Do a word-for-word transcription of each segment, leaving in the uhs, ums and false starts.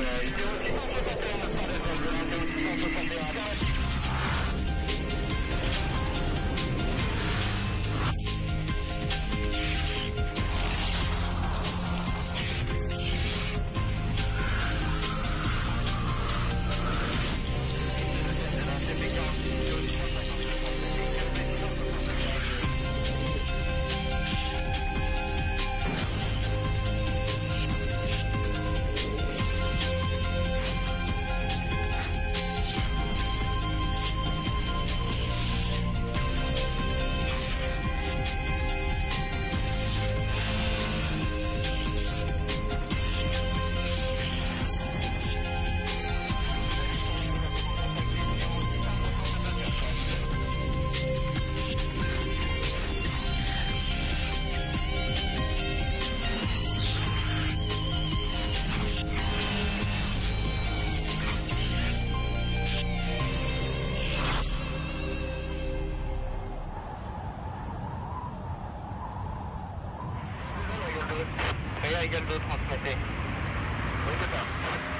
Réa égale deux, transmettez. Oui, c'est ça.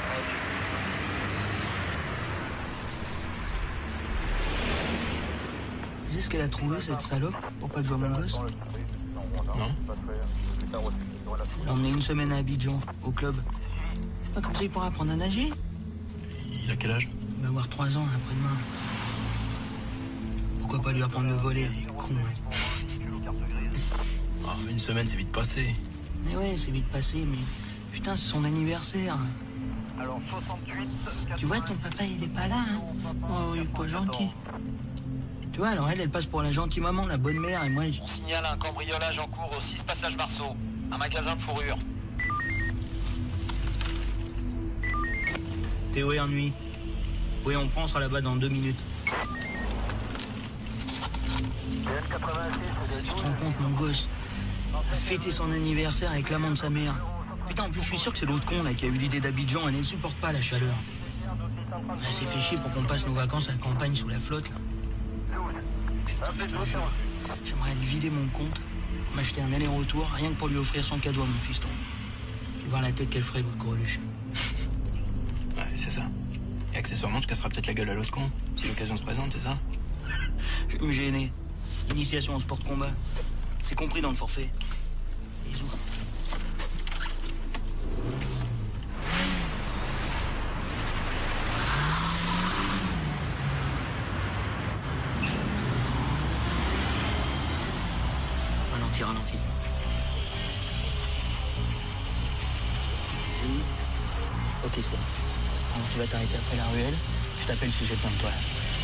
Tu sais ce qu'elle a trouvé, cette salope, pour pas que je vois mon gosse? Non. Elle l'a emmené une semaine à Abidjan, au club. Ah, comme ça, il pourra apprendre à nager. Il a quel âge? Il va avoir trois ans, après-demain. Pourquoi pas lui apprendre le voler? Il est con, hein. Ah, une semaine, c'est vite passé. Mais ouais, c'est vite passé, mais... Putain, c'est son anniversaire. Alors, soixante-huit... Tu vois, ton papa, il est pas là, hein. Oh, il est pas gentil. Tu vois, alors elle, elle passe pour la gentille maman, la bonne mère, et moi, je... On signale un cambriolage en cours au six passage Marceau. Un magasin de fourrure. Théo est ennui. Oui, on prend, on sera là-bas dans deux minutes. Tu te rends compte, mon gosse a fêté son anniversaire avec l'amant de sa mère. Putain, en plus, je suis sûr que c'est l'autre con, là, qui a eu l'idée d'Abidjan. Elle ne supporte pas la chaleur. Elle s'est fait chier pour qu'on passe nos vacances à la campagne sous la flotte, là. Putain, je te jure, j'aimerais aller vider mon compte, m'acheter un aller-retour, rien que pour lui offrir son cadeau à mon fiston. Et voir la tête qu'elle ferait, votre greluche. Ouais, c'est ça. Et accessoirement, tu casseras peut-être la gueule à l'autre con, si l'occasion se présente, c'est ça? Je vais me gêner. Initiation au sport de combat. C'est compris dans le forfait. Bisous. Ralenti, ralenti. Ici. Ok, c'est bon. Alors tu vas t'arrêter après la ruelle. Je t'appelle si j'ai besoin de toi.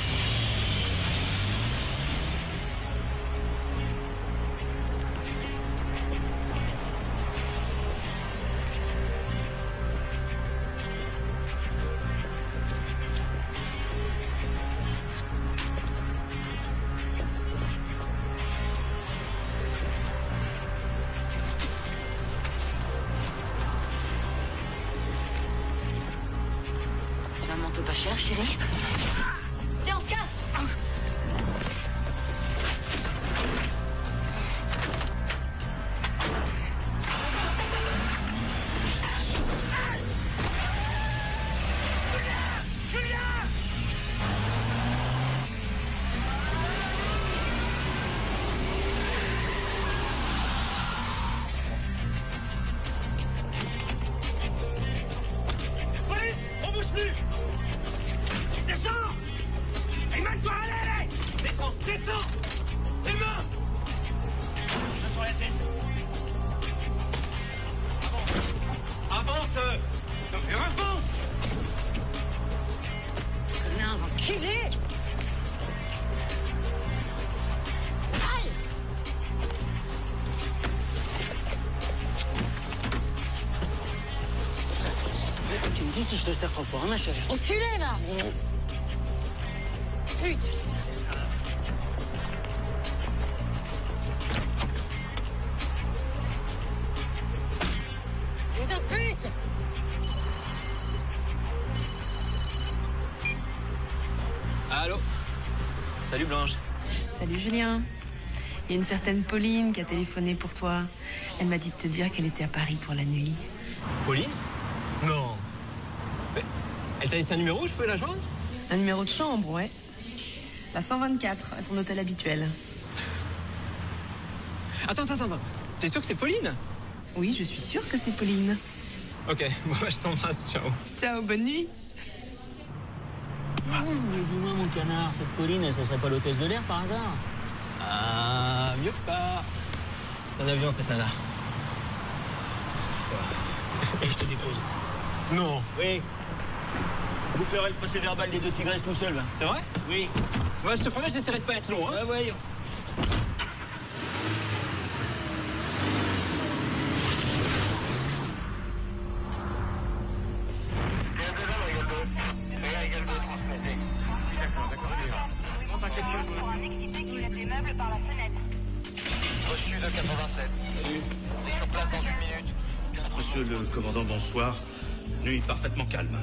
Pas cher, chérie. Viens, on se casse. Police, on bouge plus. Descends! Émane-toi, allez, allez! Descends, descends! Les mains! Main sur la tête! Avance! Avance! Avance! Connard, enculé! Aïe! Tu me dis si je te sers trop fort, hein, ma chérie. Enculé, là! Putain! Fils de pute! Allô? Salut Blanche. Salut Julien. Il y a une certaine Pauline qui a téléphoné pour toi. Elle m'a dit de te dire qu'elle était à Paris pour la nuit. Pauline? Non. Mais elle t'a laissé un numéro, je pouvais la joindre? Un numéro de chambre, ouais. La cent vingt-quatre, à son hôtel habituel. Attends, attends, attends. T'es sûr que c'est Pauline? Oui, je suis sûre que c'est Pauline. Ok, bon, bah, je t'embrasse, ciao. Ciao, bonne nuit. Ah, mais dis-moi, mon canard, cette Pauline, ça serait pas l'hôtesse de l'air par hasard? Ah, mieux que ça. C'est un avion, cette nana. Et je te dépose. Non. Oui. Vous ferez le procès verbal des deux tigresses tout seul. C'est vrai? Oui. Ouais, je te promets, j'essaierai de pas être long, hein. Ouais, ouais. Monsieur le commandant, bonsoir. Nuit parfaitement calme.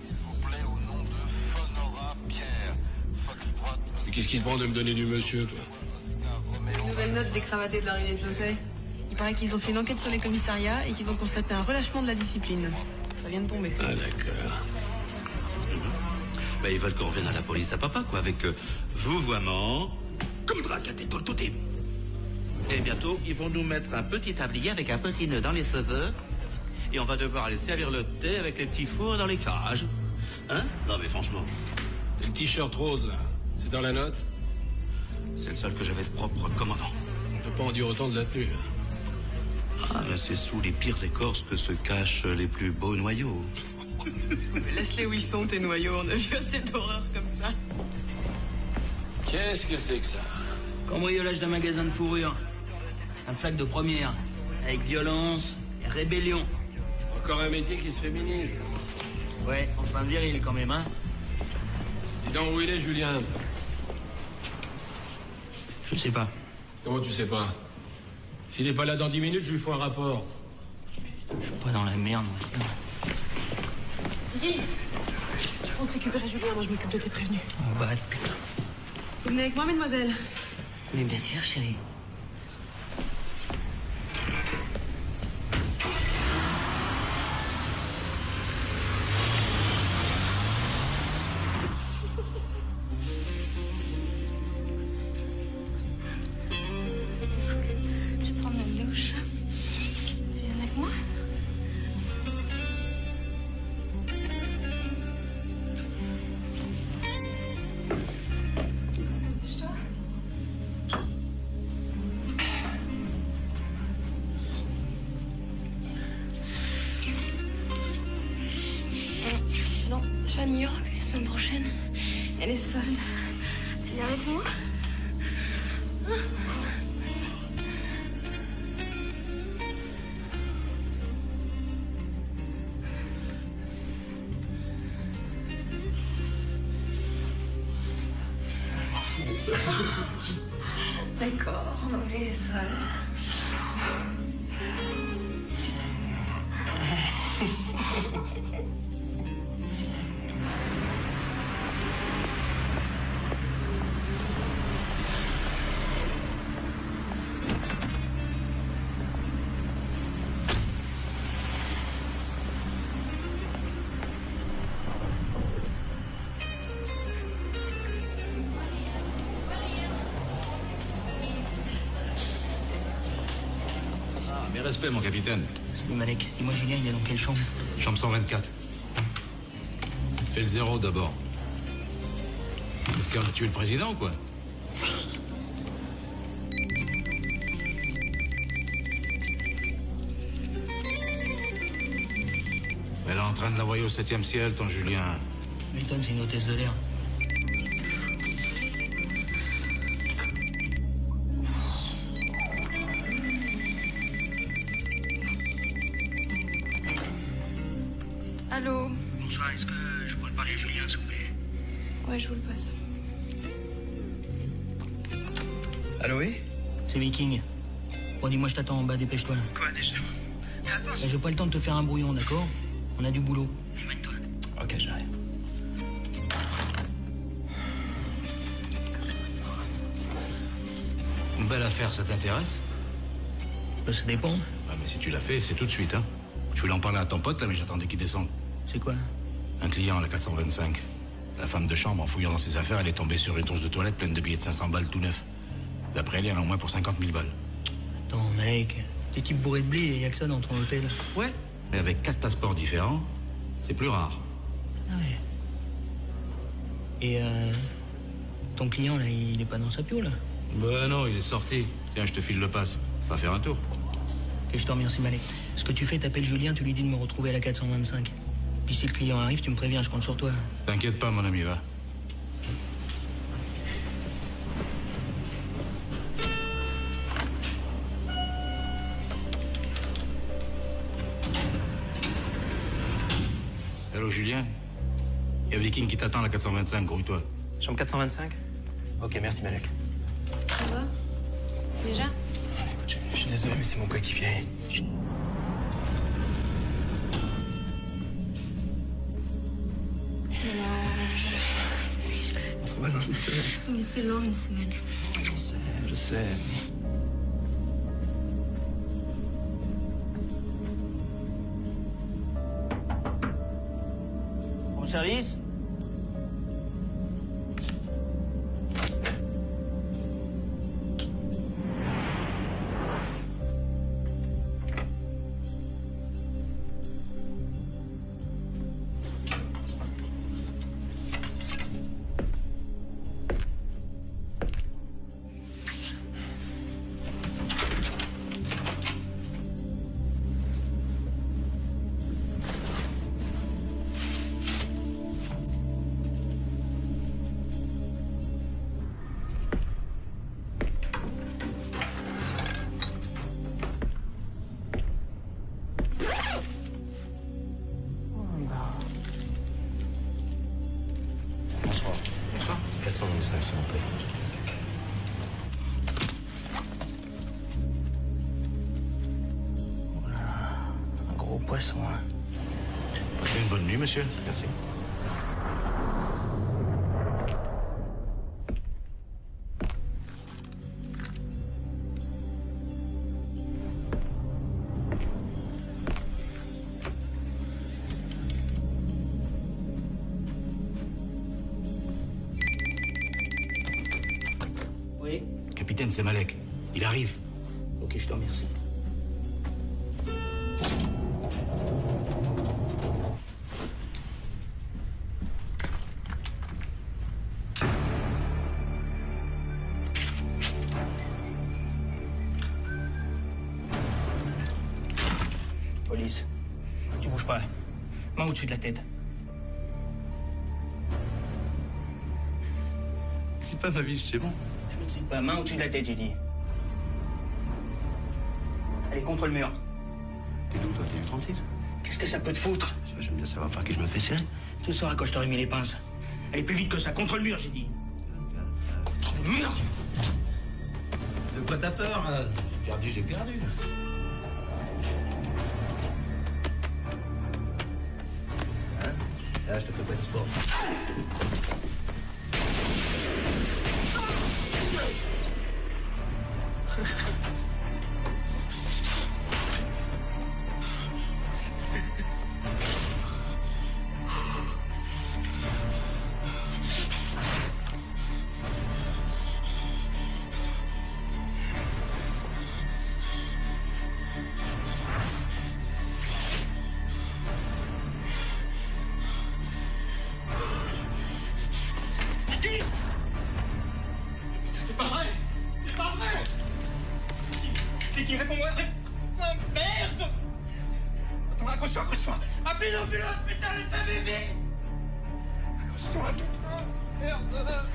Et qu'est-ce qui te prend de me donner du monsieur, toi? Nouvelle note des cravatés de la rue des Saussets. Il paraît qu'ils ont fait une enquête sur les commissariats et qu'ils ont constaté un relâchement de la discipline. Ça vient de tomber. Ah, d'accord. Ben, ils veulent qu'on revienne à la police à papa, quoi, avec euh, vouvoiement, comme drac à tête pour le touter. Et bientôt, ils vont nous mettre un petit tablier avec un petit nœud dans les cheveux. Et on va devoir aller servir le thé avec les petits fours dans les cages. Hein? Non, mais franchement. Et le t-shirt rose, là, c'est dans la note? C'est le seul que j'avais de propre, commandant. On peut pas en dire autant de la tenue. Hein. Ah, mais c'est sous les pires écorces que se cachent les plus beaux noyaux. Laisse-les où ils sont, tes noyaux. On a vu assez d'horreurs comme ça. Qu'est-ce que c'est que ça? Cambriolage d'un magasin de fourrure. Un flag de première. Avec violence et rébellion. Encore un métier qui se féminise. Ouais, enfin viril quand même, hein. Dis donc où il est, Julien? Je sais pas. Comment tu sais pas? S'il est pas là dans dix minutes, je lui fais un rapport. Je suis pas dans la merde, moi. Guy, tu fonces récupérer Julien, moi je m'occupe de tes prévenus. Oh bah, putain. Vous venez avec moi, mademoiselle? Mais bien sûr, chérie. Je prends ma douche. Tu viens avec moi? Dépêche-toi. Non, je vais à New York la semaine prochaine. Elle est solde. Tu viens avec moi? D'accord, on oublie les soldes. Mes respects, mon capitaine. Salut Malek. Dis-moi, Julien, il est dans quelle chambre? Chambre cent vingt-quatre. Fais le zéro d'abord. Est-ce qu'on a tué le président ou quoi? Elle est en train de l'envoyer au septième ciel, ton Julien. M'étonne, c'est une hôtesse de l'air. Allô? Bonsoir, est-ce que je pourrais parler à Julien, s'il vous plaît? Ouais, je vous le passe. Allô, oui? C'est Viking. Bon, dis-moi, je t'attends en bas, dépêche-toi. Quoi, déjà? Attends, J'ai pas le temps de te faire un brouillon, d'accord? On a du boulot. Éloigne-toi. Ok, j'arrive. Une belle affaire, ça t'intéresse? Bah, ça dépend. Ah, mais si tu l'as fait, c'est tout de suite, hein. Je voulais en parler à ton pote, là, mais j'attendais qu'il descende. C'est quoi? Un client à la quatre cent vingt-cinq. La femme de chambre, en fouillant dans ses affaires, elle est tombée sur une trousse de toilette pleine de billets de cinq cents balles tout neufs. D'après elle, il y en a au moins pour cinquante mille balles. Attends, mec, t'es type bourré de blé et y a que ça dans ton hôtel. Ouais. Mais avec quatre passeports différents, c'est plus rare. Ah ouais. Et euh... ton client, là, il est pas dans sa pio, là? Ben non, il est sorti. Tiens, je te file le passe. Va faire un tour. Ok, je te remercie, Malek. Ce que tu fais, t'appelles Julien, tu lui dis de me retrouver à la quatre cent vingt-cinq. Puis si le client arrive, tu me préviens, je compte sur toi. T'inquiète pas, mon ami, va. Allô, Julien? Il y a Viking qui t'attend à la quatre cent vingt-cinq, grouille-toi. Chambre quatre cent vingt-cinq? Ok, merci Malek. Ça va? Déjà? Écoute, je, je suis désolé, mais c'est mon coéquipier. On se revoit dans une semaine. Mais c'est long, une semaine. Je sais, je sais. Bon service? quatre cent vingt-cinq, s'il vous plaît. Voilà, un gros poisson, hein. Passez une bonne nuit, monsieur. Merci. Oui? Capitaine, c'est Malek. Il arrive. Ok, je te remercie. Police, tu bouges pas. Main au-dessus de la tête. C'est pas ma vie, c'est bon. Je ne sais pas, main au-dessus de la tête, j'ai dit. Allez, contre le mur. T'es d'où, toi? T'es du trente-six? Qu'est-ce que ça peut te foutre? Tu vois, j'aime bien savoir par qui je me fais serrer. Tu sauras quand je t'aurai mis les pinces. Allez, plus vite que ça, contre le mur, j'ai dit. Contre le mur! De quoi t'as peur, hein? J'ai perdu, j'ai perdu. Hein? Là, je te fais pas d'histoire. C'est pas vrai! C'est pas vrai! C'est qui? Réponds-moi! Putain, merde! Attends, accroche-toi, accroche-toi! Appelez l'ambulance, putain, le savez vite! Accroche-toi, putain! Merde!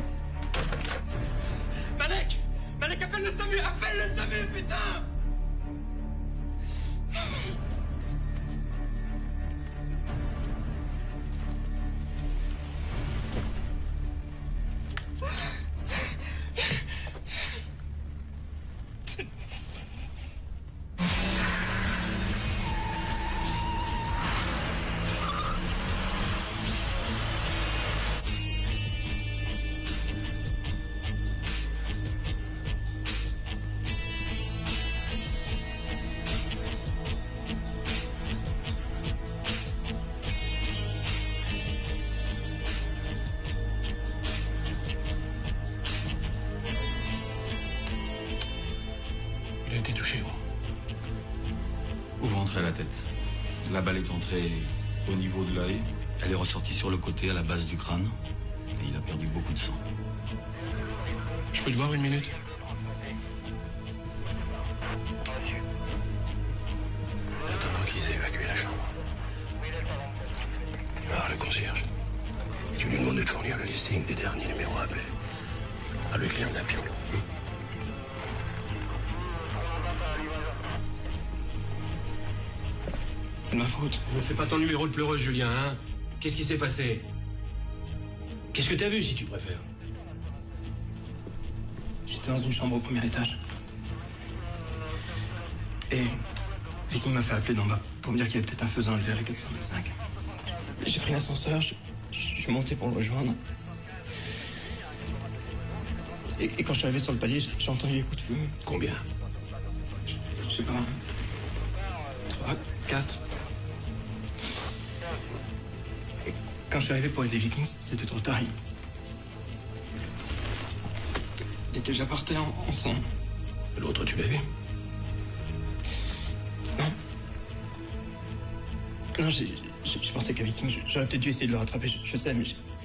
Malek! Malek, appelle le SAMU! Appelle le SAMU, putain! La balle est entrée au niveau de l'œil. Elle est ressortie sur le côté, à la base du crâne. Et il a perdu beaucoup de sang. Je peux le voir une minute? Attendant qu'ils aient évacué la chambre. Alors, le concierge. Tu lui demandes de te fournir le listing des derniers numéros appelés. Avec les liens de la piole. C'est ma faute. Ne fais pas ton numéro de pleureuse, Julien, hein? Qu'est-ce qui s'est passé? Qu'est-ce que t'as vu, si tu préfères? J'étais dans une chambre au premier étage. Et Viking m'a fait appeler d'en bas pour me dire qu'il y avait peut-être un faisan élevé avec quatre cent vingt-cinq. J'ai pris l'ascenseur, je, je suis monté pour le rejoindre. Et, et quand je suis arrivé sur le palier, j'ai entendu les coups de feu. Combien? Je sais pas. Trois, quatre. Et quand je suis arrivé pour aider Vikings, c'était trop tard. Il, il était déjà par terre en, en sang. L'autre, tu l'as vu? Non. Non, j'ai j'ai pensé qu'à Viking, j'aurais peut-être dû essayer de le rattraper, je, je sais, mais...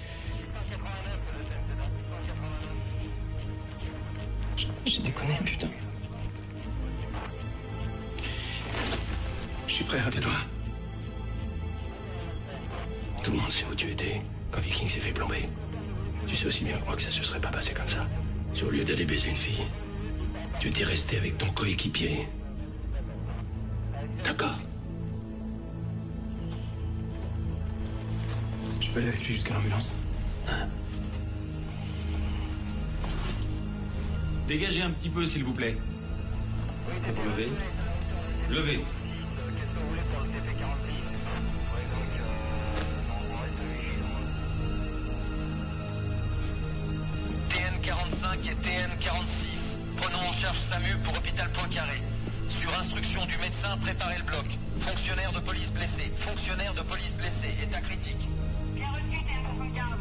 J'ai déconné, putain. Je suis prêt à... Tais-toi. Tout le monde sait où tu étais quand Viking s'est fait plomber. Tu sais aussi bien que moi que ça se serait pas passé comme ça. Si au lieu d'aller baiser une fille, tu étais resté avec ton coéquipier. D'accord? Je peux aller avec lui jusqu'à l'ambulance. Hein? Dégagez un petit peu, s'il vous plaît. Levez. Levez. T N quarante-cinq et T N quarante-six. Prenons en charge SAMU pour hôpital Poincaré. Sur instruction du médecin, préparez le bloc. Fonctionnaire de police blessé. Fonctionnaire de police blessé. État critique. Bien reçu, T N soixante-quinze.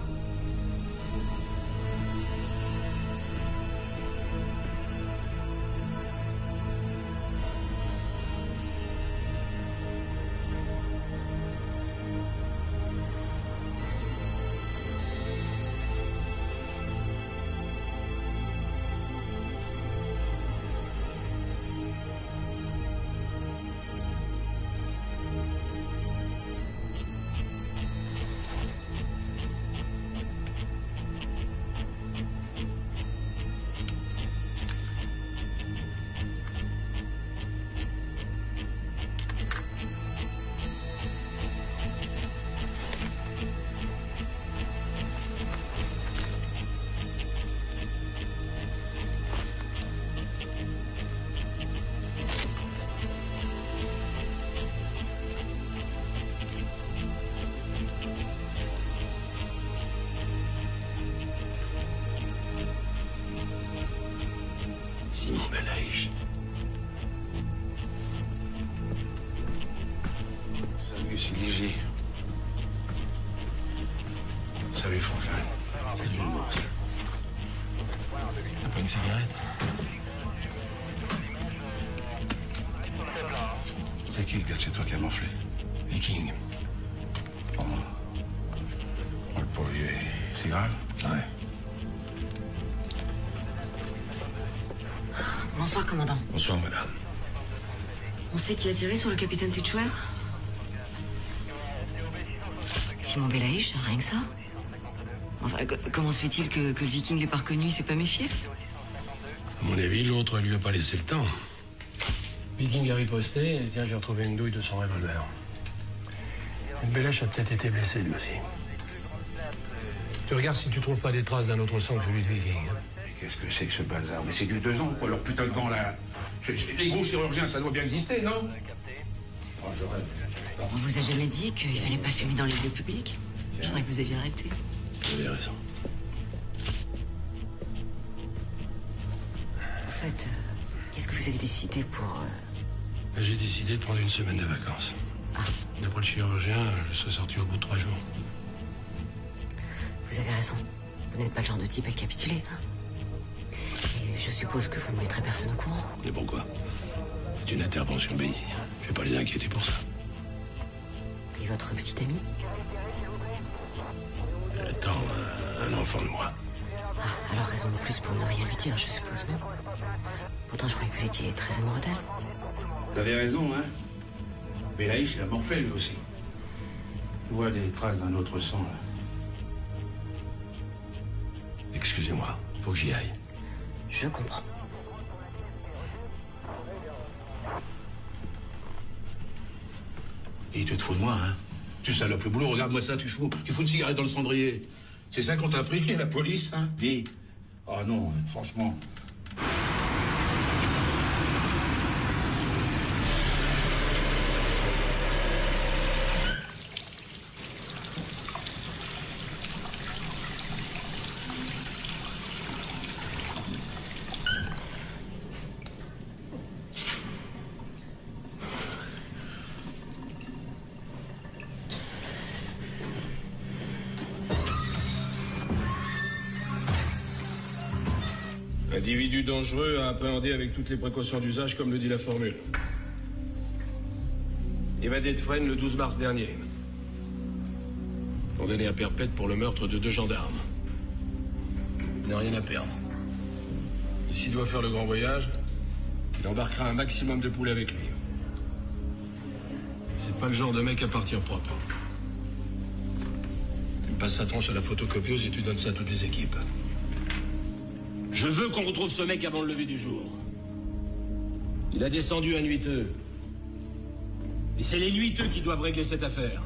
Simon Belaïch. Salut, c'est Léger. Salut, Franklin. Salut, le boss. T'as pas une cigarette? C'est qui le gars de chez toi qui a morflé? Viking. Oh. Oh, le pauvre vieux, c'est grave? Ouais. Bonsoir, commandant. Bonsoir, madame. On sait qui a tiré sur le capitaine Titchwer? Simon Belaïch, rien que ça? Enfin, comment se fait-il que, que le Viking l'ait pas reconnu, il s'est pas méfié? À mon avis, l'autre lui a pas laissé le temps. Viking a riposté, et tiens, j'ai retrouvé une douille de son revolver. Belaïch a peut-être été blessé, lui aussi. Tu regardes si tu trouves pas des traces d'un autre sang que celui de Viking. Hein. Qu'est-ce que c'est que ce bazar? Mais c'est du deux ans, quoi, leur putain de gants, là. Je- je- Les gros chirurgiens, ça doit bien exister, non? Oh, je rêve. On vous a jamais dit qu'il fallait pas fumer dans les lieux publics? Je croyais que vous aviez arrêté. Vous avez raison. En fait, euh, qu'est-ce que vous avez décidé pour... euh, J'ai décidé de prendre une semaine de vacances. D'après le chirurgien, je serai sorti au bout de trois jours. Vous avez raison. Vous n'êtes pas le genre de type à capituler, hein? Et je suppose que vous ne mettrez personne au courant. Mais pourquoi? C'est une intervention bénigne. Je vais pas les inquiéter pour ça. Et votre petit ami? Elle attend un, un enfant de moi. Ah, alors raison de plus pour ne rien lui dire, je suppose, non? Pourtant, je croyais que vous étiez très amoureux d'elle. Vous avez raison, hein. Belaïch, il a morflé lui aussi. Je vois des traces d'un autre sang, là. Excusez-moi, faut que j'y aille. Je comprends. Et tu te fous de moi, hein? Tu salopes le boulot, regarde-moi ça, tu fous, tu fous une cigarette dans le cendrier. C'est ça qu'on t'a pris, la police, hein? Dis. Oh non, franchement. Individu dangereux à appréhender avec toutes les précautions d'usage, comme le dit la formule. Évadé de Fresnes le douze mars dernier. Condamné à perpète pour le meurtre de deux gendarmes. Il n'a rien à perdre. Et s'il doit faire le grand voyage, il embarquera un maximum de poulets avec lui. C'est pas le genre de mec à partir propre. Il passe sa tronche à la photocopieuse et tu donnes ça à toutes les équipes. Je veux qu'on retrouve ce mec avant le lever du jour. Il a descendu un nuiteux. Et c'est les nuiteux qui doivent régler cette affaire.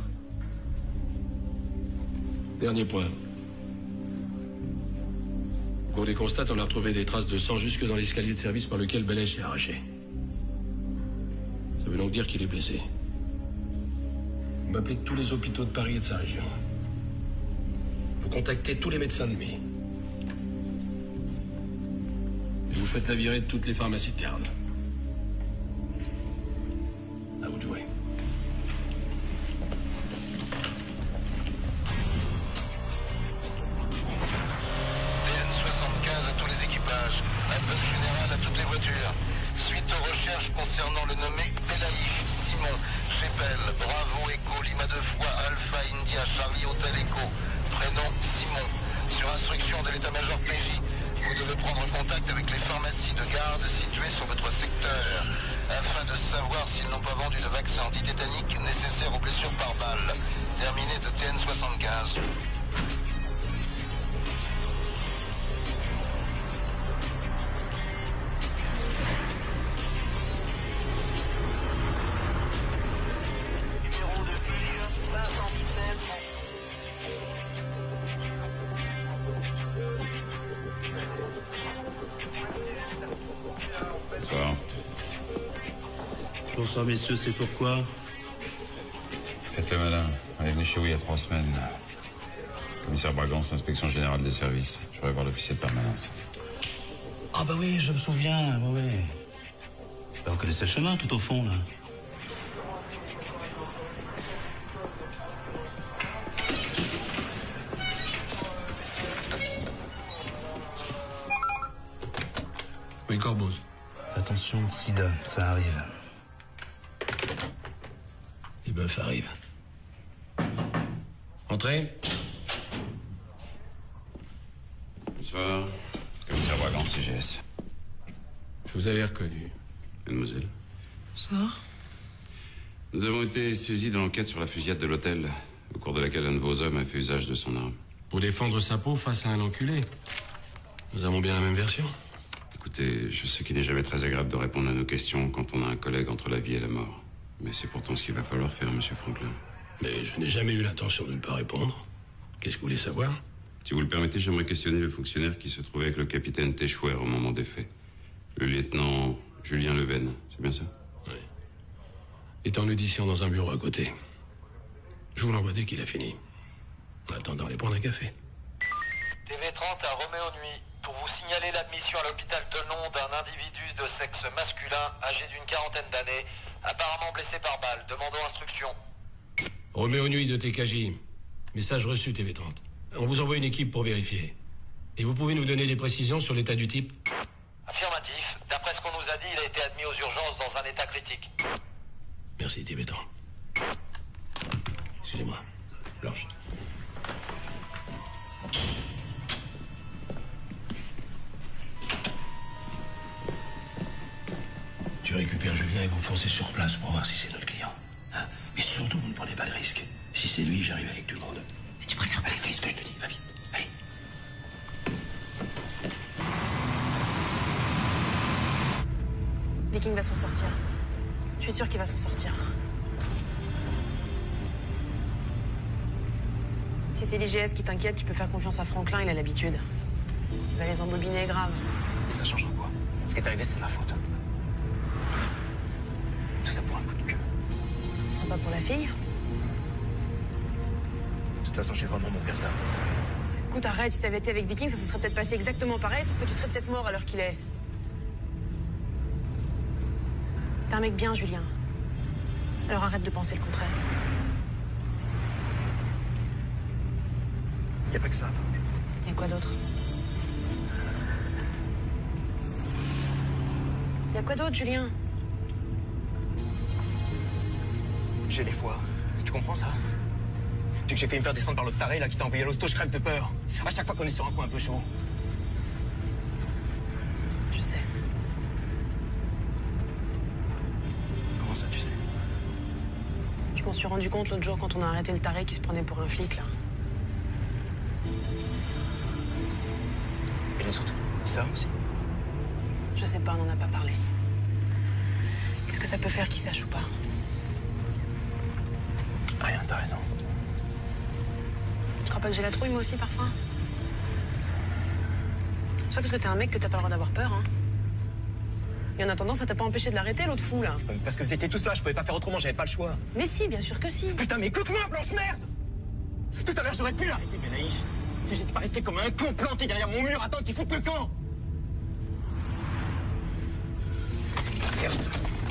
Dernier point. Au cours des constats, on a retrouvé des traces de sang jusque dans l'escalier de service par lequel Belaïch s'est arraché. Ça veut donc dire qu'il est blessé. Vous m'appelez tous les hôpitaux de Paris et de sa région. Vous contactez tous les médecins de nuit. Et vous faites la virée de toutes les pharmacies de garde. À vous de jouer. T N soixante-quinze à tous les équipages. Appel général à toutes les voitures. Suite aux recherches concernant le nommé Belaïch Simon. Chepel, Bravo, Echo, Lima deux fois, Alpha, India, Charlie, Hotel, Echo. Prénom Simon. Sur instruction de l'état-major P J, vous devez prendre contact avec les pharmacies de garde situées sur votre secteur, afin de savoir s'ils n'ont pas vendu de vaccin antitétanique nécessaire aux blessures par balle. Terminé de T N soixante-quinze. Bonsoir. Bonsoir messieurs, c'est pourquoi? Faites le malin. On est venu chez vous il y a trois semaines. Commissaire Bragance, inspection générale des services. Je voudrais voir l'officier de permanence. Ah bah oui, je me souviens, bah oui. Bah, vous connaissez le chemin tout au fond, là. Oui, Corboz. Attention, sida, ça arrive. Les bœufs arrivent. Entrez. Bonsoir. Commissaire Bragance, C G S. Je vous avais reconnu. Mademoiselle. Bonsoir. Nous avons été saisis dans l'enquête sur la fusillade de l'hôtel, au cours de laquelle un de vos hommes a fait usage de son arme. Pour défendre sa peau face à un enculé. Nous avons bien la même version. Écoutez, je sais qu'il n'est jamais très agréable de répondre à nos questions quand on a un collègue entre la vie et la mort. Mais c'est pourtant ce qu'il va falloir faire, monsieur Franklin. Mais je n'ai jamais eu l'intention de ne pas répondre. Qu'est-ce que vous voulez savoir? Si vous le permettez, j'aimerais questionner le fonctionnaire qui se trouvait avec le capitaine Téchouer au moment des faits. Le lieutenant Julien Leven, c'est bien ça? Oui. Il est en audition dans un bureau à côté. Je vous l'envoie dès qu'il a fini. En attendant, allez prendre un café. T V trente à Roméo Nuit. Pour vous signaler l'admission à l'hôpital Tenon d'un individu de sexe masculin âgé d'une quarantaine d'années, apparemment blessé par balle. Demandons instruction. Roméo Nuit de T K J. Message reçu, T V trente. On vous envoie une équipe pour vérifier. Et vous pouvez nous donner des précisions sur l'état du type? Affirmatif. D'après ce qu'on nous a dit, il a été admis aux urgences dans un état critique. Merci, T V trente. Excusez-moi. Blanche. Tu récupères Julien et vous foncez sur place pour voir si c'est notre client. Hein? Mais surtout, vous ne prenez pas de risque. Si c'est lui, j'arrive avec tout le monde. Mais tu préfères pas. Allez, fais ce que je te dis, va vite. Allez. Viking va s'en sortir. Je suis sûr qu'il va s'en sortir. Si c'est l'I G S qui t'inquiète, tu peux faire confiance à Franklin, il a l'habitude. Il va les embobiner grave. Et ça change en quoi? Ce qui est arrivé, c'est de ma faute. Tout ça pour un coup de queue. Sympa pour la fille. De toute façon, je suis vraiment mon ça. Écoute, arrête, si t'avais été avec Viking, ça se serait peut-être passé exactement pareil, sauf que tu serais peut-être mort à l'heure qu'il est. T'es un mec bien, Julien. Alors arrête de penser le contraire. Y a pas que ça. Y a quoi d'autre? Y a quoi d'autre, Julien? J'ai les foies. Tu comprends ça? Depuis que j'ai fait me faire descendre par l'autre taré là qui t'a envoyé à l'hosto, je crève de peur. À chaque fois qu'on est sur un coin un peu chaud. Je sais. Comment ça, tu sais? Je m'en suis rendu compte l'autre jour quand on a arrêté le taré qui se prenait pour un flic, là. Et les autres? Ça aussi? Je sais pas, on n'en a pas parlé. Qu'est-ce que ça peut faire, qu'il sache ou pas? Rien, t'as raison. Tu crois pas que j'ai la trouille, moi aussi, parfois? C'est pas parce que t'es un mec que t'as pas le droit d'avoir peur, hein? Et en attendant, ça t'a pas empêché de l'arrêter, l'autre fou, là? Parce que c'était tous là, je pouvais pas faire autrement, j'avais pas le choix. Mais si, bien sûr que si. Putain, mais écoute-moi, Blanche, merde! Tout à l'heure, j'aurais pu l'arrêter, Belaïch. Si j'étais pas resté comme un con planté derrière mon mur, attendre qu'il foute le camp! Merde.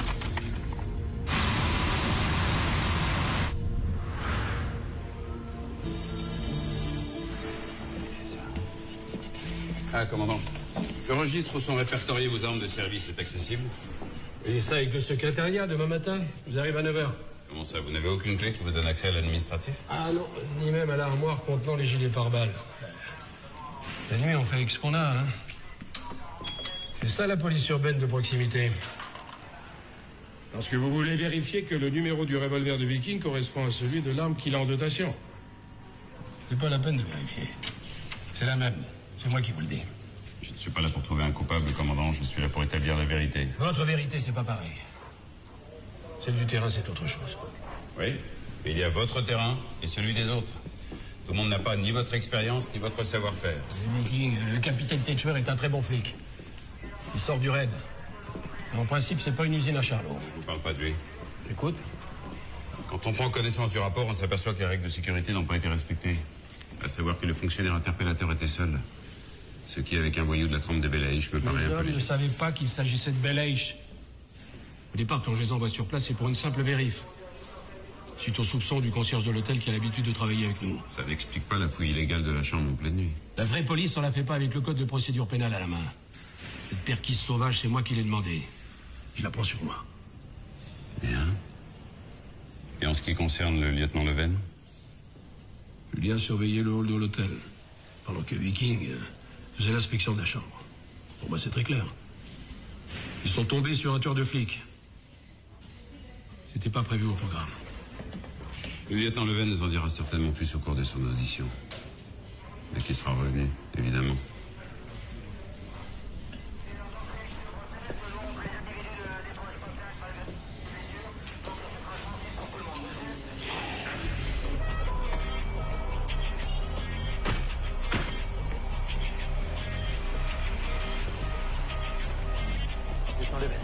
Ah, commandant. Le registre où sont répertoriées vos armes de service est accessible? Et ça avec le secrétariat demain matin. Vous arrivez à neuf heures. Comment ça, vous n'avez aucune clé qui vous donne accès à l'administratif? Ah non, ni même à l'armoire contenant les gilets pare-balles. La nuit, on fait avec ce qu'on a, hein. C'est ça la police urbaine de proximité. Parce que vous voulez vérifier que le numéro du revolver de Viking correspond à celui de l'arme qu'il a en dotation. C'est pas la peine de vérifier. C'est la même. C'est moi qui vous le dis. Je ne suis pas là pour trouver un coupable, commandant. Je suis là pour établir la vérité. Votre vérité, c'est pas pareil. Celle du terrain, c'est autre chose. Oui, mais il y a votre terrain et celui des autres. Tout le monde n'a pas ni votre expérience, ni votre savoir-faire. Le Viking, le capitaine Tetcher est un très bon flic. Il sort du raid. En principe, c'est pas une usine à Charlot. Je vous parle pas de lui. Écoute. Quand on prend connaissance du rapport, on s'aperçoit que les règles de sécurité n'ont pas été respectées. À savoir que le fonctionnaire interpellateur était seul. Ce qui, avec un voyou de la trempe de Belaïch, me paraît un Les peu hommes ne léger. savaient pas qu'il s'agissait de Belaïch. Au départ, quand je les envoie sur place, c'est pour une simple vérif. Suite au soupçon du concierge de l'hôtel qui a l'habitude de travailler avec nous. Ça n'explique pas la fouille illégale de la chambre en pleine nuit. La vraie police, on la fait pas avec le code de procédure pénale à la main. Cette perquise sauvage, c'est moi qui l'ai demandé. Je la prends sur moi. Bien. Et en ce qui concerne le lieutenant Leven? Julien surveillait le hall de l'hôtel, pendant que Viking euh, faisait l'inspection de la chambre. Pour moi, c'est très clair. Ils sont tombés sur un tueur de flics. C'était pas prévu au programme. Le lieutenant Leven nous en dira certainement plus au cours de son audition. Dès qu'il sera revenu, évidemment. Lieutenant Leven.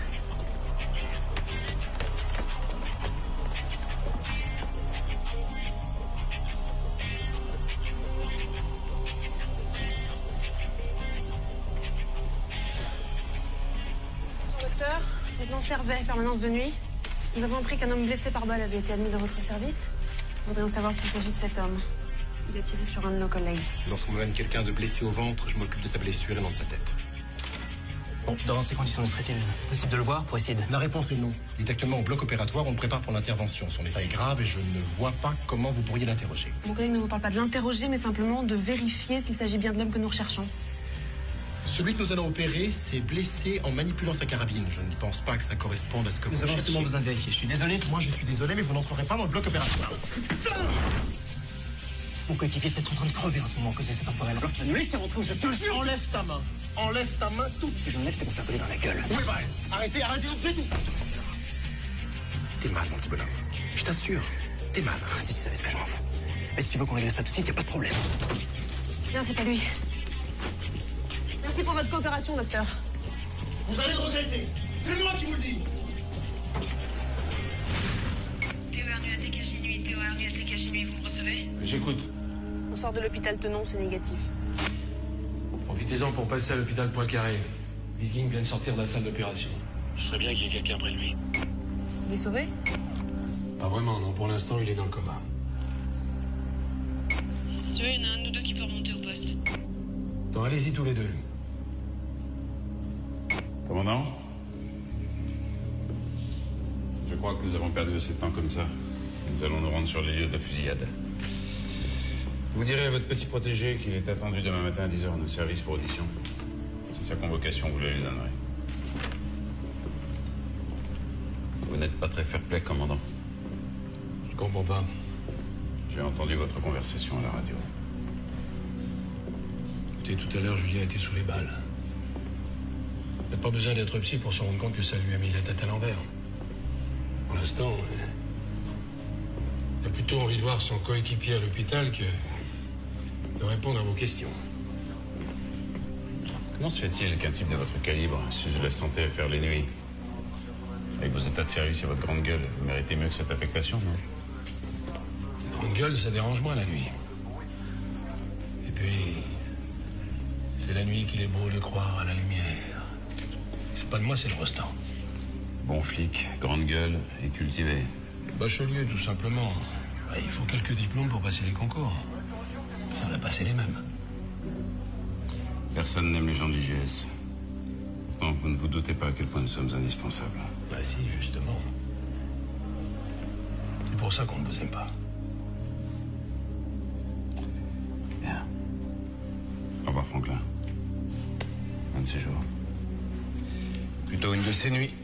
Docteur, lieutenant Servet, permanence de nuit. Nous avons appris qu'un homme blessé par balle avait été admis dans votre service. Nous voudrions savoir s'il s'agit de cet homme. Il a tiré sur un de nos collègues. Lorsqu'on me mène quelqu'un de blessé au ventre, je m'occupe de sa blessure et non de sa tête. Bon, dans ces conditions, serait-il possible de le voir pour essayer de... La réponse est non. Il est actuellement au bloc opératoire, on le prépare pour l'intervention. Son état est grave et je ne vois pas comment vous pourriez l'interroger. Mon collègue ne vous parle pas de l'interroger, mais simplement de vérifier s'il s'agit bien de l'homme que nous recherchons. Celui que nous allons opérer s'est blessé en manipulant sa carabine. Je ne pense pas que ça corresponde à ce que Nous vous avons cherchez. absolument besoin de vérifier. Je suis désolé. Moi, je suis désolé, mais vous n'entrerez pas dans le bloc opératoire. Putain! Mon coéquipier est peut-être en train de crever en ce moment à cause de cet enfoiré. Alors tu vas nous laisser rentrer où je te le jure. Enlève ta main. Enlève ta main tout de suite. Si j'enlève, c'est pour te la coller dans la gueule. Oui, bah, arrêtez, arrêtez tout de suite. T'es mal, mon petit bonhomme. Je t'assure. T'es mal. Ah, si tu savais ce que je m'en fous. Mais si tu veux qu'on règle ça tout de suite, y a pas de problème. Bien, c'est à lui. Merci pour votre coopération, docteur. Vous allez le regretter. C'est moi qui vous le dis. Théo Arnu à T K G Nuit, Théo Arnu à T K G Nuit, vous me recevez? J'écoute. On sort de l'hôpital Tenon, c'est négatif. Profitez-en pour passer à l'hôpital Poincaré. Viking vient de sortir de la salle d'opération. Ce serait bien qu'il y ait quelqu'un près de lui. Vous est sauvé? Pas vraiment, non. Pour l'instant, il est dans le coma. Si tu veux, il y en a un de nous deux qui peut remonter au poste. Bon, allez-y tous les deux. Commandant, je crois que nous avons perdu assez de temps comme ça. Nous allons nous rendre sur les lieux de la fusillade. Vous direz à votre petit protégé qu'il est attendu demain matin à dix heures à nos services pour audition. C'est sa convocation, vous le lui donnerez. Vous n'êtes pas très fair-play, commandant. Je comprends pas. J'ai entendu votre conversation à la radio. Écoutez, tout à l'heure, Julien était sous les balles. Il n'y a pas besoin d'être psy pour se rendre compte que ça lui a mis la tête à l'envers. Pour l'instant, il a plutôt envie de voir son coéquipier à l'hôpital que de répondre à vos questions. Comment se fait-il qu'un type de votre calibre s'use la santé à faire les nuits? Avec vos états de service et votre grande gueule, vous méritez mieux que cette affectation, non? Grande gueule, ça dérange moins la nuit. Et puis, c'est la nuit qu'il est beau de croire à la lumière. C'est pas de moi, c'est le restant. Bon flic, grande gueule et cultivé. Bachelier, tout simplement. Ouais, il faut quelques diplômes pour passer les concours. Ça, on a passé les mêmes. Personne n'aime les gens de l'I G S. Pourtant, vous ne vous doutez pas à quel point nous sommes indispensables. Bah si, justement. C'est pour ça qu'on ne vous aime pas. Bien. Au revoir, Franklin. Un de ces jours. Plutôt une de ces nuits.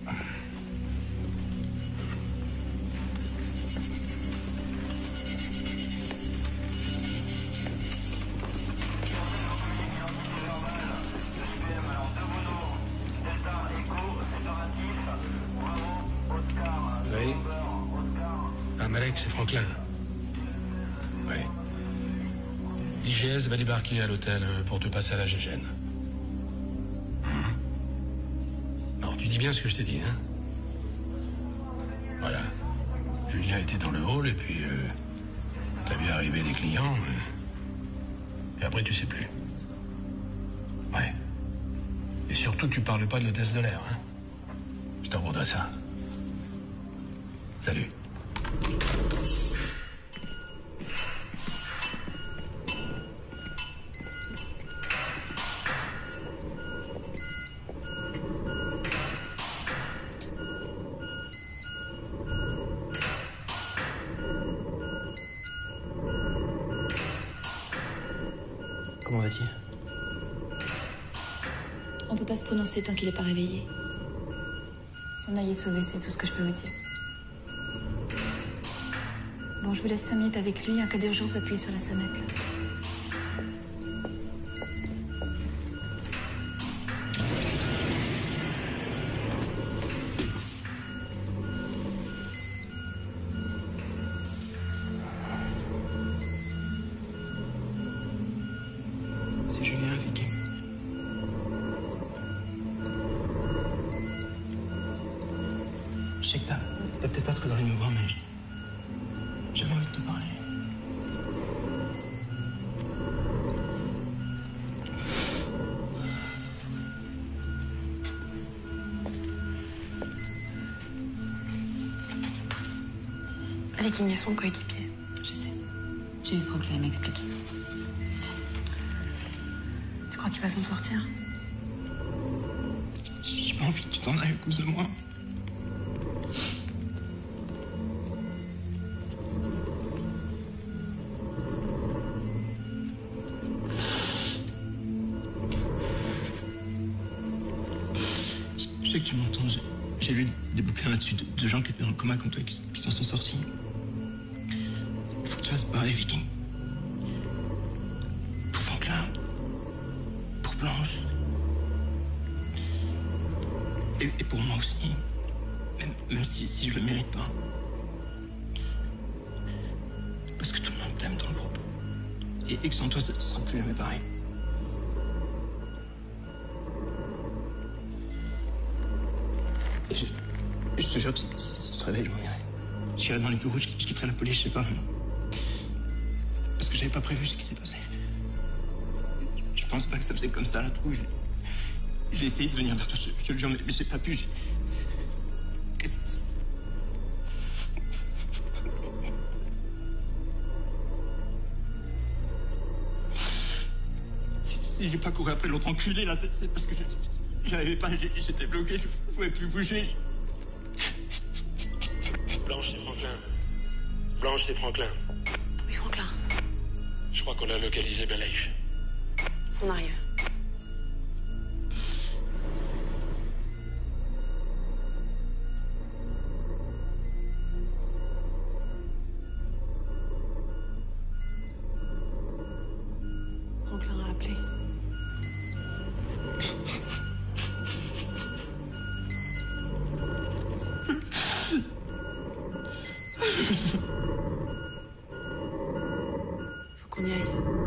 Oui. Ah, Malek, c'est Franklin. Oui. L'I G S va débarquer à l'hôtel euh, pour te passer à la Gégène. Mhm. Alors, tu dis bien ce que je t'ai dit, hein? Voilà. Julien était dans le hall et puis... Euh, t'as vu arriver des clients. euh, et après, tu sais plus. Ouais. Et surtout, tu parles pas de l'hôtesse de l'air, hein? Je t'en voudrais ça. Salut. Comment va-t-il? On peut pas se prononcer tant qu'il est pas réveillé. Son œil est sauvé, c'est tout ce que je peux vous dire. Bon, je vous laisse cinq minutes avec lui. En cas d'urgence, appuyez sur la sonnette. Là. C'est Julien, Viking. Je sais que t'as t'as peut-être pas très envie de me voir, mais j'avais envie de te parler. Viking est son coéquipier. Je sais. J'ai eu Franklin m'expliquer. Tu crois qu'il va s'en sortir? J'ai pas envie que tu t'en ailles à cause de moi. Je sais que tu m'entends. J'ai lu des bouquins là-dessus de, de gens qui étaient dans le coma comme toi qui, qui s'en sont sortis. Il faut que tu fasses pareil, Viking. Pour Franklin. Pour Blanche. Et, et pour moi aussi. Même, même si, si je le mérite pas. Parce que tout le monde t'aime dans le groupe. Et, et que sans toi, ça ne sera plus jamais pareil. Et je, je te jure que si, si tu te réveilles, je m'en irai. J'irai dans les bureaux, je, je quitterai la police, je sais pas. Parce que j'avais pas prévu ce qui s'est passé. Je pense pas que ça faisait comme ça, là, tout. J'ai essayé de venir vers toi, je, je te le jure, mais, mais j'ai pas pu. J'ai... Si, si j'ai pas couru après l'autre enculé, là, c'est, c'est parce que je... J'arrivais pas, j'étais bloqué, je ne pouvais plus bouger. Blanche, c'est Franklin. Blanche, c'est Franklin. Oui, Franklin. Je crois qu'on a localisé Belèche. On arrive. Franklin a appelé. Faut qu'on y aille.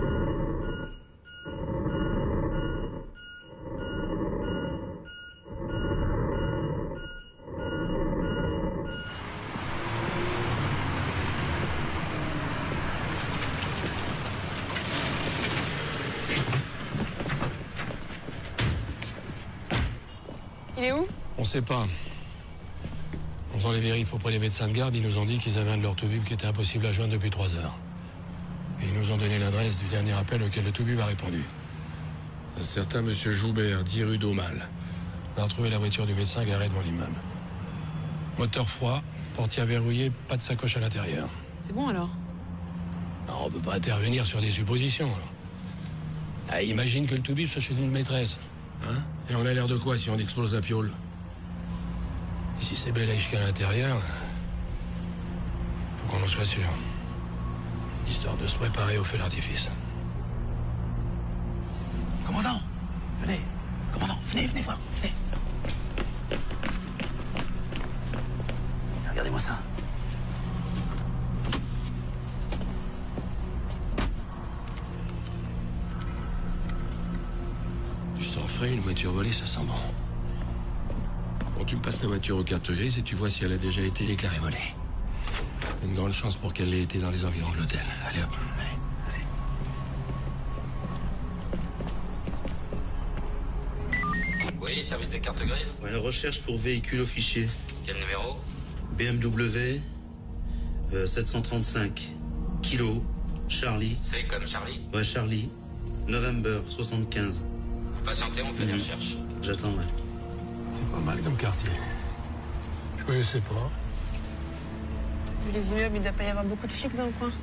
Il est où? On sait pas. En faisant les vérifs auprès des médecins de garde, ils nous ont dit qu'ils avaient un de leurs toubibs qui était impossible à joindre depuis trois heures. Et ils nous ont donné l'adresse du dernier appel auquel le toubib a répondu. Un certain monsieur Joubert, dix rue d'Aumale. On a retrouvé la voiture du médecin garée devant l'immeuble. Moteur froid, portière verrouillée, pas de sacoche à l'intérieur. C'est bon alors? Alors, on peut pas intervenir sur des suppositions. Alors. Ah, imagine que le toubib soit chez une maîtresse. Hein? Et on a l'air de quoi si on explose la piole? Et si c'est Belèche qu'à l'intérieur, faut qu'on en soit sûr. Histoire de se préparer au feu d'artifice. Commandant, venez. Commandant, venez, venez voir, venez. Regardez-moi ça. Du sang frais, une voiture volée, ça sent bon. Bon, tu me passes la voiture aux cartes grises et tu vois si elle a déjà été déclarée volée. Une grande chance pour qu'elle ait été dans les environs de l'hôtel. Allez hop, allez. Oui, service des cartes grises. Ouais, recherche pour véhicule au fichier. Quel numéro? B M W euh, sept cent trente-cinq. Kilo. Charlie. C'est comme Charlie. Ouais, Charlie. November soixante-quinze. Vous patientez, on fait des Mmh. recherches. J'attendrai. C'est pas mal comme quartier. Je connaissais pas. Vu les immeubles, il doit pas y avoir beaucoup de flics dans le coin.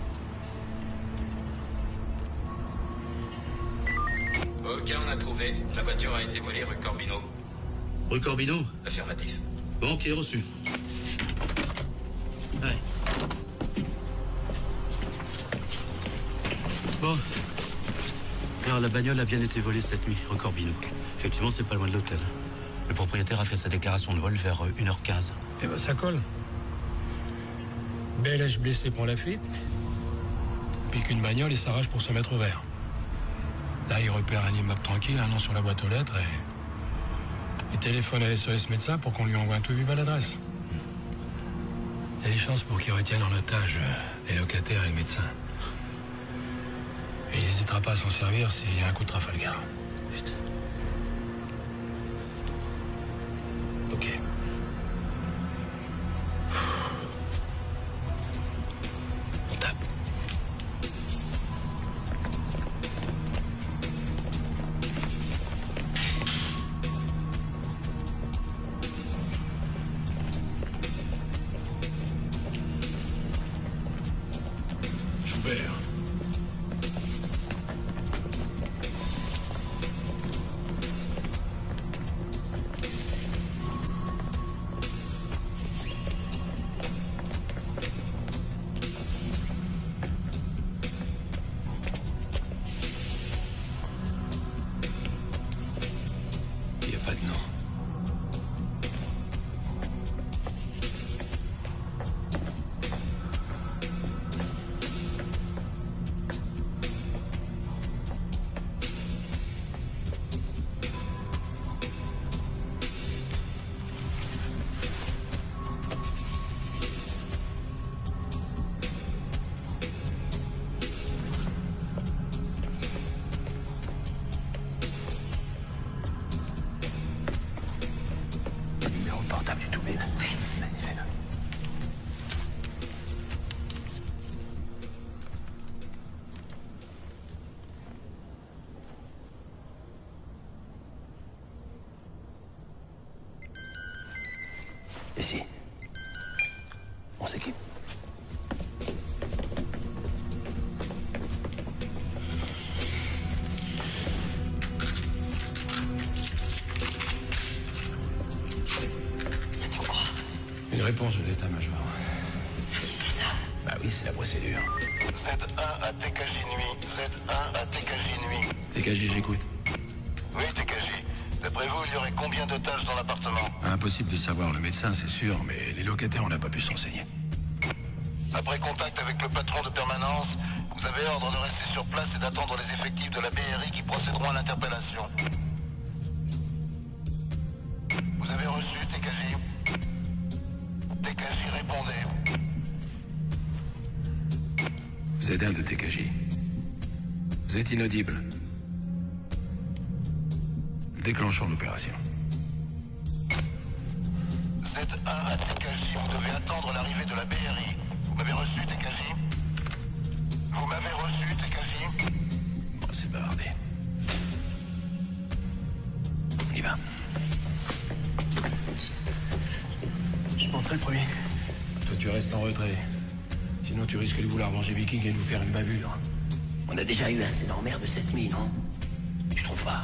Ok, on a trouvé. La voiture a été volée rue Corbino. Rue Corbino? Affirmatif. Bon, ok, reçu. Allez. Bon. Alors, la bagnole a bien été volée cette nuit, rue Corbino. Effectivement, c'est pas loin de l'hôtel. Le propriétaire a fait sa déclaration de vol vers une heure quinze. Eh ben, ça colle. Belèche blessé prend la fuite. Pique une bagnole et s'arrache pour se mettre au vert. Là, il repère un immeuble tranquille, un nom sur la boîte aux lettres et... Il téléphone à S O S médecin pour qu'on lui envoie un toubib à l'adresse. Il y a des chances pour qu'il retienne en otage les locataires et le médecin. Et il n'hésitera pas à s'en servir s'il y a un coup de Trafalgar. Putain. Ok. On tape. père. Il n'y a pas de nom. Numéro de portable du Toubib. Oui. Fais-le. Ici. On s'équipe. Une réponse de l'état-major. Ça dit pas ça. Bah oui, c'est la procédure. Z un à T K J Nuit. Z un à T K J Nuit. T K J, j'écoute. Oui, T K J. D'après vous, il y aurait combien d'otages dans l'appartement? Impossible de savoir, le médecin, c'est sûr, mais les locataires, on n'a pas pu se renseigner. Après contact avec le patron de permanence, vous avez ordre de rester sur place et d'attendre les effectifs de la B R I qui procéderont à l'interpellation. Vous avez reçu, T K J? T K J, répondez. Z un de T K J. Vous êtes inaudible. Déclenchons l'opération. Z un à T K J, vous devez attendre l'arrivée de la B R I. Vous m'avez reçu, T K J? Vous m'avez reçu, T K J? Bon, c'est bavardé. On y va. Je monterai le premier. Toi, tu restes en retrait. Sinon, tu risques de vouloir venger Viking et nous faire une bavure. On a déjà eu assez d'emmerdes cette nuit, non? Tu trouves pas?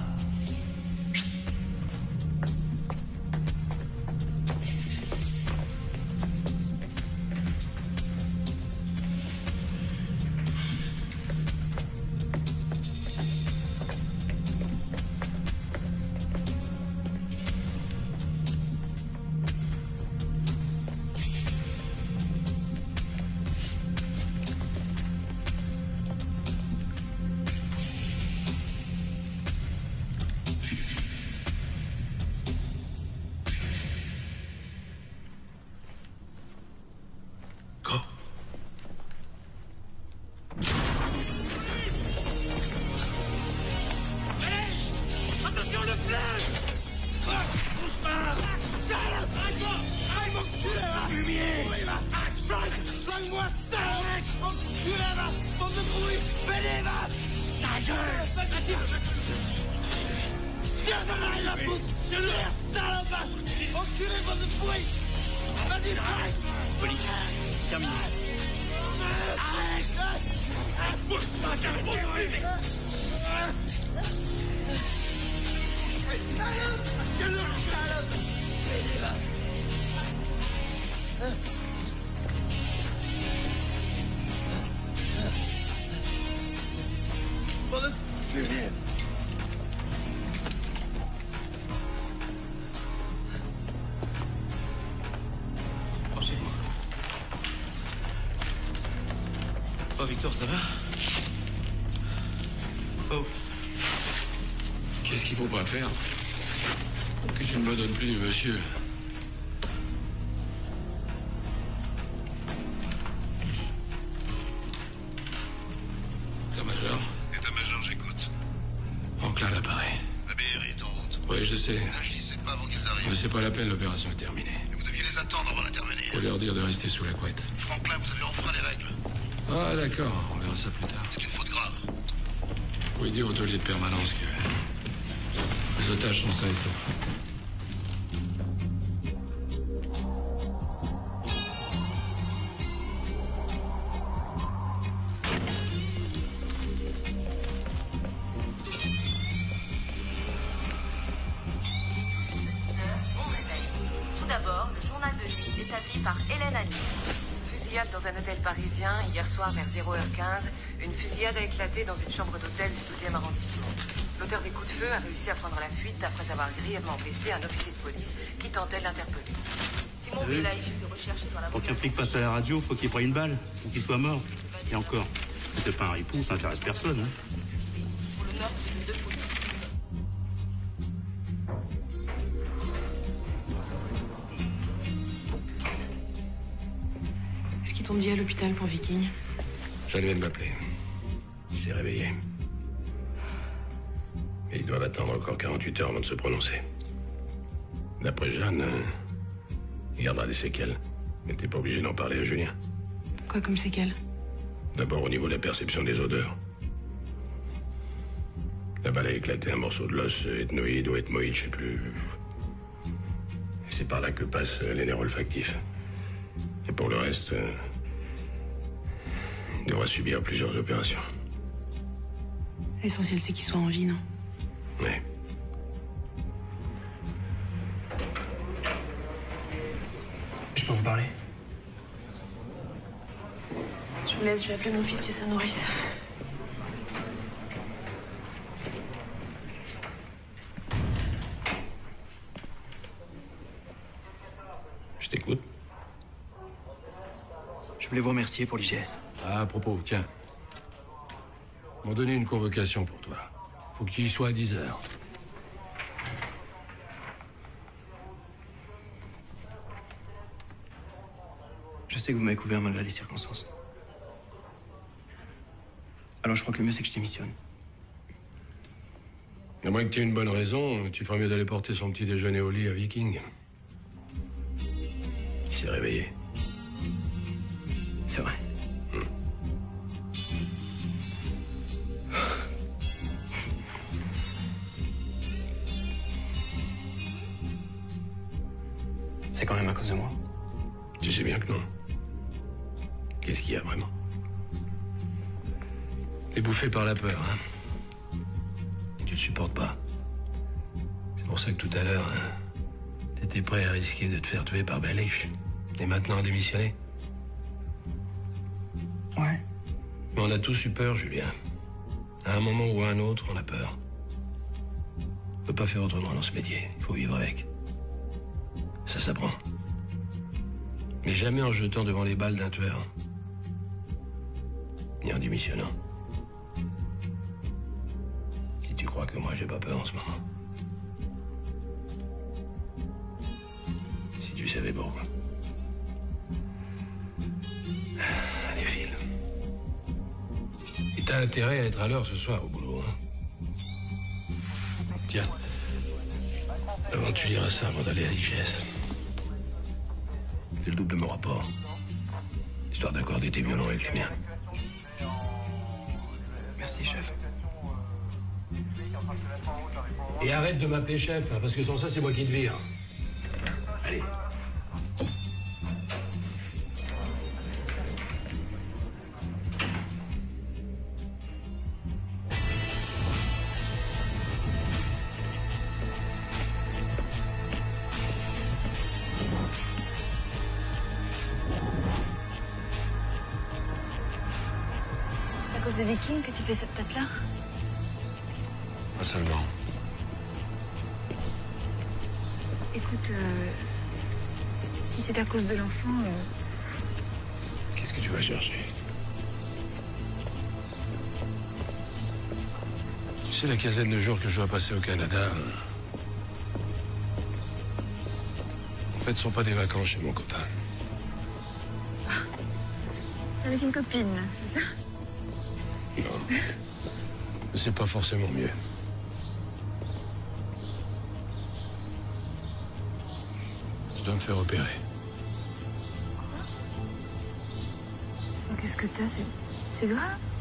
Attention, le flingue! Ah, bouge pas! Salope! Arrête-moi! Arrête, enculé, va! Fumier! Oui, va! Flingue! Flingue-moi, salope! Enculé, va! Bande de bruit! Venez, va! Ta gueule! Tiens, ça m'arrive la poutre! Je le laisse, salope, va! Enculé, bande de bruit! Vas-y, arrête! Police, c'est terminé. Arrête! Arrête! Bouge pas, calme, bouge pas! Salope! Je le salope! Venez, va! Bande de fumier! Oh, Victor, ça va? Oh. Qu'est-ce qu'il faut pas faire? Que tu ne me donnes plus du monsieur. État-major? État-major, j'écoute. Enclin l'appareil. La B R I est en route. Ouais, je sais. N'agissez pas avant qu'ils arrivent. Mais c'est pas la peine, l'opération est terminée. Et vous deviez les attendre avant d'intervenir. Faut leur dire de rester sous la couette. Franklin, vous avez enfreint les règles. Ah, d'accord, on verra ça plus tard. C'est une faute grave. Vous pouvez dire au taulier de permanence que les otages sont sains et saufs. par Hélène à Nice. Fusillade dans un hôtel parisien, hier soir vers zéro heure quinze. Une fusillade a éclaté dans une chambre d'hôtel du douzième arrondissement. L'auteur des coups de feu a réussi à prendre la fuite après avoir grièvement blessé un officier de police qui tentait de l'interpeller. Simon Oui. Belaïch était recherché dans la... Pour qu'un flic passe à la radio, faut qu'il prenne une balle, ou qu'il soit mort. Et encore, c'est pas un ripou, ça intéresse personne. Hein. Pour le meurtre de deux policiers. Qu'est-ce qu'ils t'ont dit à l'hôpital pour Viking? Jeanne vient de m'appeler. Il s'est réveillé. Et ils doivent attendre encore quarante-huit heures avant de se prononcer. D'après Jeanne, euh, il gardera des séquelles. Mais t'es pas obligé d'en parler à Julien. Quoi comme séquelles? D'abord au niveau de la perception des odeurs. La balle a éclaté un morceau de l'os ethnoïde ou ethmoïde, je sais plus. Et c'est par là que passent les nerfs olfactifs. Et pour le reste, euh, il devra subir plusieurs opérations. L'essentiel, c'est qu'ils soient en vie, non? Oui. Je peux vous parler? Je vous laisse, je vais appeler mon fils chez sa nourrice. Je t'écoute. Je voulais vous remercier pour l'I G S. Ah, à propos, tiens. Ils m'ont donné une convocation pour toi. Faut que tu y sois à dix heures. Je sais que vous m'avez couvert malgré les circonstances. Alors je crois que le mieux, c'est que je démissionne. À moins que tu aies une bonne raison, tu ferais mieux d'aller porter son petit déjeuner au lit à Viking. Il s'est réveillé. C'est vrai. Hum. C'est quand même à cause de moi. Tu sais bien que non. Qu'est-ce qu'il y a vraiment? T'es bouffé par la peur, hein? Tu te supportes pas. C'est pour ça que tout à l'heure, hein, t'étais prêt à risquer de te faire tuer par Belaïch. T'es maintenant à démissionner? Ouais. Mais on a tous eu peur, Julien. À un moment ou à un autre, on a peur. On peut pas faire autrement dans ce métier. Il faut vivre avec. Ça s'apprend. Mais jamais en jetant devant les balles d'un tueur. Ni en démissionnant. Si tu crois que moi, j'ai pas peur en ce moment. Si tu savais pourquoi. Allez, file. Et t'as intérêt à être à l'heure ce soir au boulot, hein? Tiens. Avant, tu liras ça avant d'aller à l'I G S. C'est le double de mon rapport. Histoire d'accorder tes violons avec les miens. Merci, chef. Et arrête de m'appeler chef, hein, parce que sans ça, c'est moi qui te vire. Allez. C'est à cause de Viking que tu fais cette tête-là? Pas seulement. Écoute, euh, si- si c'est à cause de l'enfant, euh, Qu'est-ce que tu vas chercher? Tu sais la quinzaine de jours que je dois passer au Canada. euh, En fait, ce sont pas des vacances chez mon copain. c'est avec une copine, c'est ça? Non. Mais c'est pas forcément mieux. Je dois me faire opérer. Enfin, qu'est-ce que t'as? C'est c'est grave?